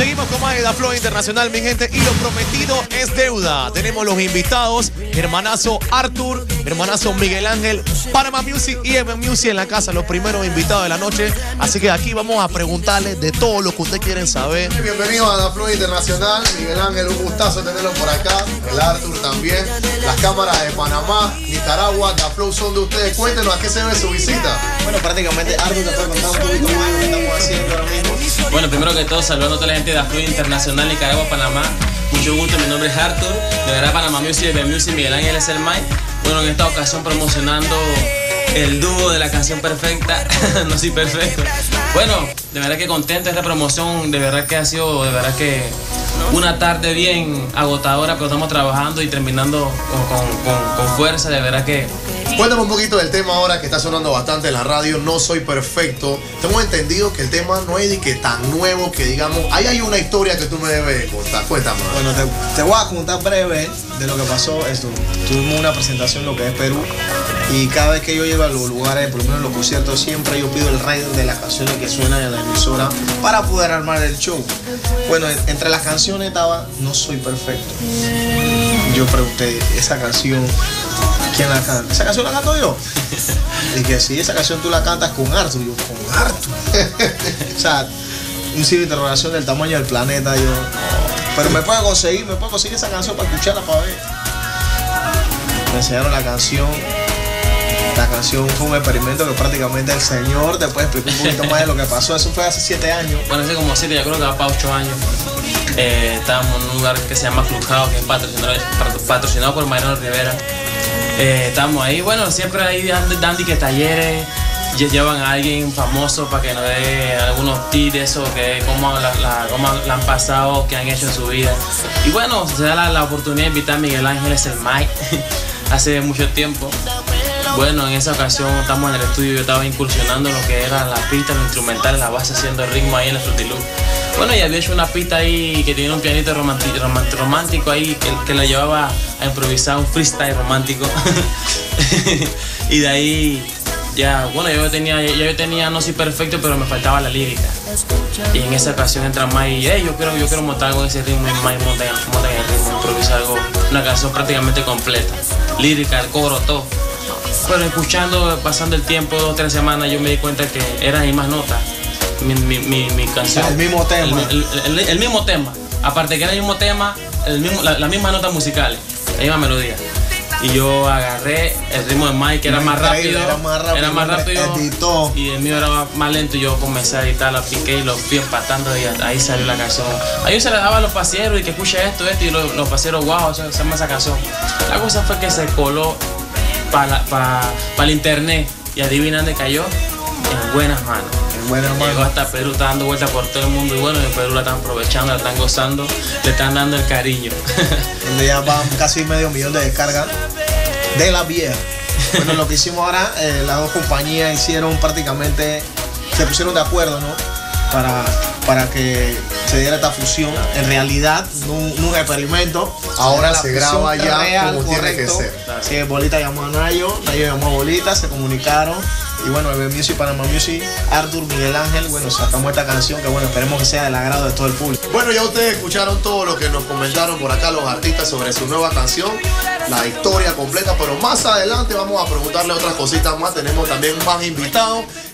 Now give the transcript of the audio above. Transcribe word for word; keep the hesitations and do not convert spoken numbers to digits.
Seguimos con más de Da Flow Internacional, mi gente, y lo prometido es deuda. Tenemos los invitados, mi hermanazo Arthur, mi hermanazo Miguel Ángel, Panama Music y M Music en la casa, los primeros invitados de la noche. Así que aquí vamos a preguntarles de todo lo que ustedes quieren saber. Bienvenido a Da Flow Internacional, Miguel Ángel, un gustazo tenerlo por acá, el Arthur también. Las cámaras de Panamá, Nicaragua, Da Flow son de ustedes. Cuéntenos a qué se debe su visita. Bueno, prácticamente Arthur te puede contar un poquito más de lo que estamos haciendo ahora mismo. Bueno, primero que todo, saludando a toda la gente de Da Flow Internacional, Nicaragua, Panamá. Mucho gusto, mi nombre es Arthur, de verdad Panama Music, de B Music, Miguel Ángel es el Mike. Bueno, en esta ocasión promocionando el dúo de la canción perfecta, no soy perfecto. Bueno, de verdad que contento de esta promoción, de verdad que ha sido, de verdad que una tarde bien agotadora, pero estamos trabajando y terminando con, con, con fuerza, de verdad que... Cuéntame un poquito del tema ahora que está sonando bastante en la radio, No Soy Perfecto. Tengo entendido que el tema no es de que tan nuevo que digamos, ahí hay una historia que tú me debes contar. Cuéntame. Bueno, te, te voy a contar breve de lo que pasó. Esto, tuvimos una presentación en lo que es Perú y cada vez que yo llego a los lugares, por lo menos en los conciertos, siempre yo pido el rider de las canciones que suenan en la emisora para poder armar el show. Bueno, entre las canciones estaba No Soy Perfecto. Yo pregunté, esa canción, ¿quién la canta? ¿Esa canción la canto yo? Y que sí, esa canción tú la cantas con Arthur. Yo, con Arthur. O sea, un signo de interrogación del tamaño del planeta. Yo, oh, pero me puedo conseguir, me puedo conseguir esa canción para escucharla, para ver. Me enseñaron la canción. La canción fue un experimento que prácticamente el señor te puede explicar un poquito más de lo que pasó. Eso fue hace siete años. Bueno, hace como siete, yo creo que va para ocho años. Eh, estábamos en un lugar que se llama Clubhouse, que es patrocinado, patrocinado por Mariano Rivera. Eh, estamos ahí, bueno, siempre ahí dando que talleres, llevan a alguien famoso para que nos dé algunos tips de eso, que cómo la, la, cómo la han pasado, qué han hecho en su vida. Y bueno, se da la, la oportunidad de invitar a Miguel Ángel, es el Mike, hace mucho tiempo. Bueno, en esa ocasión estamos en el estudio, yo estaba incursionando en lo que era la pista, los instrumentales, la base, haciendo el ritmo ahí en el Fruity Loop. Bueno, y había hecho una pista ahí que tenía un pianito romántico, romántico ahí que, que le llevaba a improvisar un freestyle romántico. Y de ahí, ya, bueno, yo tenía, ya yo tenía No Soy Perfecto, pero me faltaba la lírica. Y en esa ocasión entra Mike y, hey, yo quiero, yo quiero montar algo en ese ritmo, y Mike monta, monta en el ritmo, improvisar algo, una canción prácticamente completa. Lírica, el coro, todo. Pero escuchando, pasando el tiempo, dos o tres semanas, yo me di cuenta que eran las mismas notas. Mi, mi, mi, mi canción. El mismo tema. El, el, el, el mismo tema. Aparte que era el mismo tema, el mismo, la, las mismas notas musicales, la misma melodía. Y yo agarré el ritmo de Mike, que era más rápido. Era más rápido. Era más rápido Editó. Y el mío era más lento. Y yo comencé a editar, la piqué y lo fui empatando. Y ahí salió la canción. Ahí yo se la daba a los paseros y que escucha esto, esto. Y los, los paseros, wow, se llama esa canción. La cosa fue que se coló para pa, pa el internet. Y adivina dónde cayó. En buenas manos. En buenas manos. Llegó hasta Perú, está dando vueltas por todo el mundo. Y bueno, en Perú la están aprovechando, la están gozando, le están dando el cariño. Donde ya van casi medio millón de descargas de la vieja. Bueno, lo que hicimos ahora, eh, las dos compañías hicieron prácticamente, se pusieron de acuerdo, ¿no? Para, para que se diera esta fusión. En realidad, no un, un experimento. Ahora se graba ya real, como correcto. Tiene que ser. Sí, Bolita llamó a Nayo, Nayo llamó a Bolita, se comunicaron. Y bueno, B Music, Panama Music, Arthur, Miguel Ángel, bueno, sacamos esta canción que bueno, esperemos que sea del agrado de todo el público. Bueno, ya ustedes escucharon todo lo que nos comentaron por acá los artistas sobre su nueva canción, la historia completa, pero más adelante vamos a preguntarle otras cositas más. Tenemos también más invitados